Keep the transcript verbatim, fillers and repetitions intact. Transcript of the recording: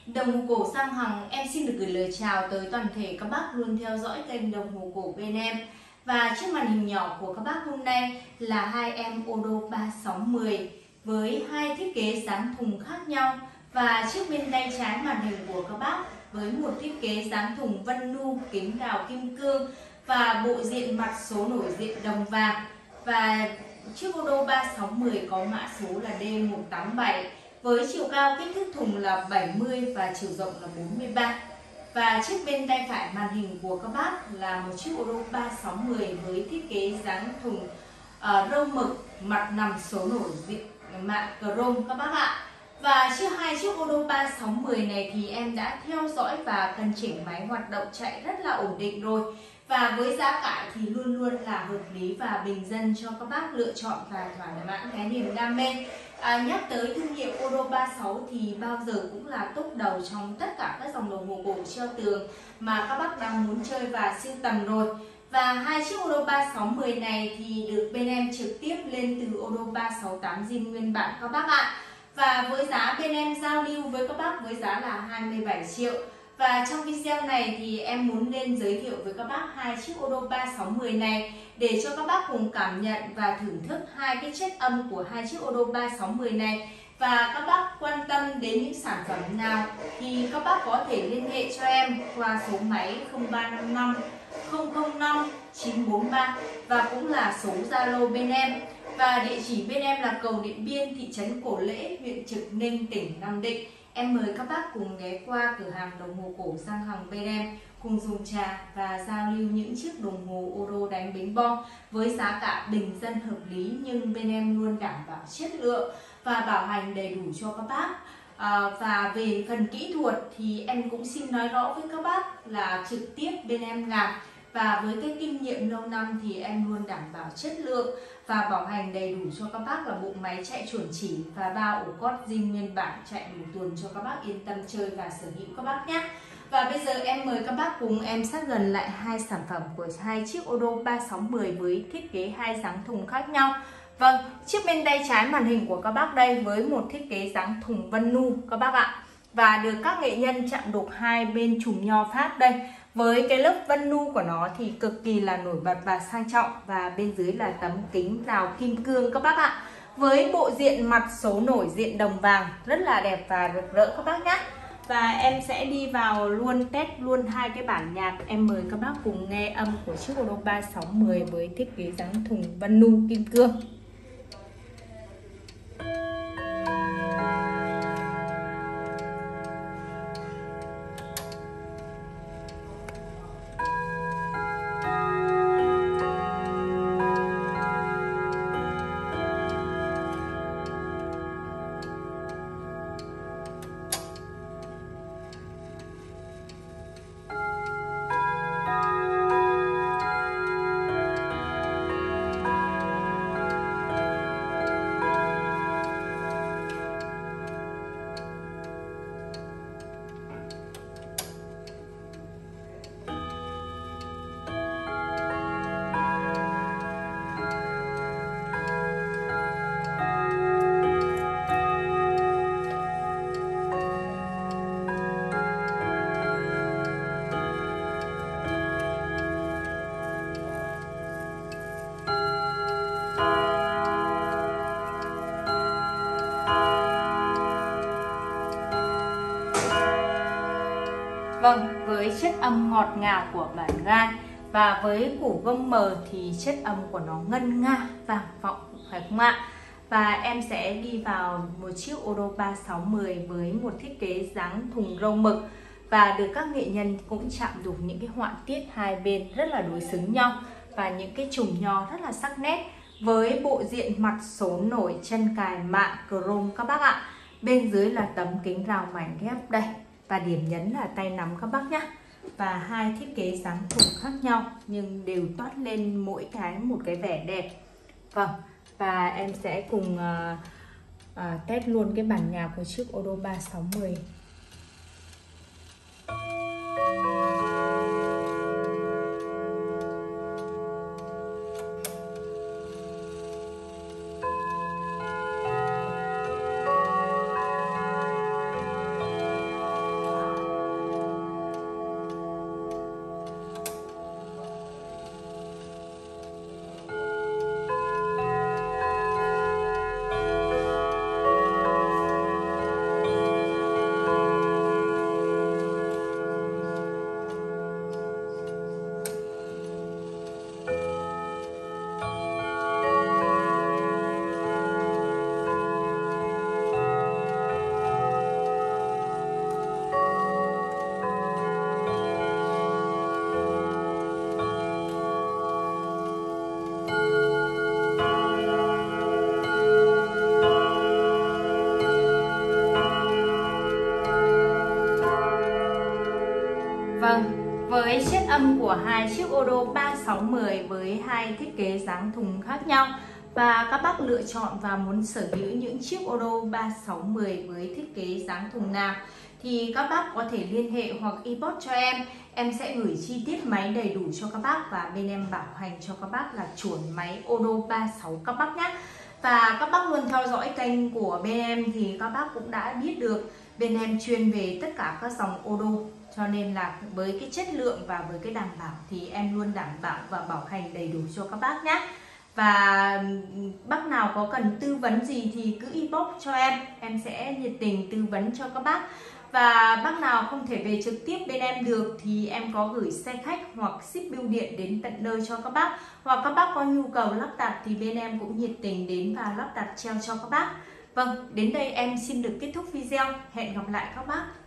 Đồng hồ cổ Sang Hằng, em xin được gửi lời chào tới toàn thể các bác luôn theo dõi kênh đồng hồ cổ bên em. Và trước màn hình nhỏ của các bác hôm nay là hai em Odo ba sáu mười với hai thiết kế dáng thùng khác nhau. Và trước bên tay trái màn hình của các bác với một thiết kế dáng thùng vân nu kính rào kim cương và bộ diện mặt số nổi diện đồng vàng. Và chiếc Odo ba sáu mười có mã số là D một tám bảy với chiều cao kích thước thùng là bảy mươi và chiều rộng là bốn mươi ba. Và chiếc bên tay phải màn hình của các bác là một chiếc Odo ba sáu mười với thiết kế dáng thùng uh, râu mực, mặt nằm số nổi diện mạ chrome các bác ạ. Và chiếc hai chiếc Odo ba sáu mười này thì em đã theo dõi và cân chỉnh máy hoạt động chạy rất là ổn định rồi. Và với giá cả thì luôn luôn là hợp lý và bình dân cho các bác lựa chọn và thỏa mãn cái niềm đam mê. À, nhắc tới thương hiệu Odo ba sáu thì bao giờ cũng là top đầu trong tất cả các dòng đồng hồ cổ treo tường mà các bác đang muốn chơi và sưu tầm rồi. Và hai chiếc Odo ba sáu mười này thì được bên em trực tiếp lên từ Odo ba sáu tám zin nguyên bản các bác ạ. Và với giá bên em giao lưu với các bác với giá là hai mươi bảy triệu. Và trong video này thì em muốn lên giới thiệu với các bác hai chiếc Odo ba sáu mười này để cho các bác cùng cảm nhận và thưởng thức hai cái chất âm của hai chiếc Odo ba sáu mười này. Và các bác quan tâm đến những sản phẩm nào thì các bác có thể liên hệ cho em qua số máy không ba năm năm không không năm chín bốn ba và cũng là số Zalo bên em. Và địa chỉ bên em là cầu Điện Biên, thị trấn Cổ Lễ, huyện Trực Ninh, tỉnh Nam Định. Em mời các bác cùng ghé qua cửa hàng đồng hồ cổ Sang Hằng bên em cùng dùng trà và giao lưu những chiếc đồng hồ Odo đánh bính bo với giá cả bình dân hợp lý, nhưng bên em luôn đảm bảo chất lượng và bảo hành đầy đủ cho các bác. À, và về phần kỹ thuật thì em cũng xin nói rõ với các bác là trực tiếp bên em làm, và với cái kinh nghiệm lâu năm thì em luôn đảm bảo chất lượng và bảo hành đầy đủ cho các bác là bộ máy chạy chuẩn chỉ và bao ổ cót zin nguyên bản chạy đủ tuần cho các bác yên tâm chơi và sở hữu các bác nhé. Và bây giờ em mời các bác cùng em sát gần lại hai sản phẩm của hai chiếc Odo ba sáu mười với thiết kế hai dáng thùng khác nhau. Vâng, chiếc bên tay trái màn hình của các bác đây với một thiết kế dáng thùng vân nu các bác ạ. Và được các nghệ nhân chạm đục hai bên chùm nho Pháp đây. Với cái lớp vân nu của nó thì cực kỳ là nổi bật và sang trọng, và bên dưới là tấm kính rào kim cương các bác ạ. Với bộ diện mặt số nổi diện đồng vàng rất là đẹp và rực rỡ các bác nhé. Và em sẽ đi vào luôn test luôn hai cái bản nhạc. Em mời các bác cùng nghe âm của chiếc Odo ba sáu mười với thiết kế dáng thùng vân nu kim cương. Vâng, với chất âm ngọt ngào của bản gai và với củ gông mờ thì chất âm của nó ngân nga vang vọng phải không ạ? Và em sẽ đi vào một chiếc Odo ba sáu mười với một thiết kế dáng thùng râu mực và được các nghệ nhân cũng chạm đục những cái họa tiết hai bên rất là đối xứng nhau và những cái chùm nho rất là sắc nét với bộ diện mặt số nổi chân cài mạ chrome các bác ạ. Bên dưới là tấm kính rào mảnh ghép đây. Và điểm nhấn là tay nắm các bác nhé. Và hai thiết kế dáng thùng khác nhau nhưng đều toát lên mỗi cái một cái vẻ đẹp. Vâng, và em sẽ cùng uh, uh, test luôn cái bản nhạc của chiếc Odo ba sáu mười. Với chiết âm của hai chiếc ô đô ba sáu một không với hai thiết kế dáng thùng khác nhau, và các bác lựa chọn và muốn sở hữu những chiếc ô đô ba sáu một không với thiết kế dáng thùng nào thì các bác có thể liên hệ hoặc inbox cho em. Em sẽ gửi chi tiết máy đầy đủ cho các bác và bên em bảo hành cho các bác là chuẩn máy ô đô ba sáu các bác nhé. Và các bác luôn theo dõi kênh của bên em thì các bác cũng đã biết được bên em chuyên về tất cả các dòng ô đô, cho nên là với cái chất lượng và với cái đảm bảo thì em luôn đảm bảo và bảo hành đầy đủ cho các bác nhé. Và bác nào có cần tư vấn gì thì cứ inbox cho em, em sẽ nhiệt tình tư vấn cho các bác. Và bác nào không thể về trực tiếp bên em được thì em có gửi xe khách hoặc ship bưu điện đến tận nơi cho các bác. Hoặc các bác có nhu cầu lắp đặt thì bên em cũng nhiệt tình đến và lắp đặt treo cho các bác. Vâng, đến đây em xin được kết thúc video. Hẹn gặp lại các bác.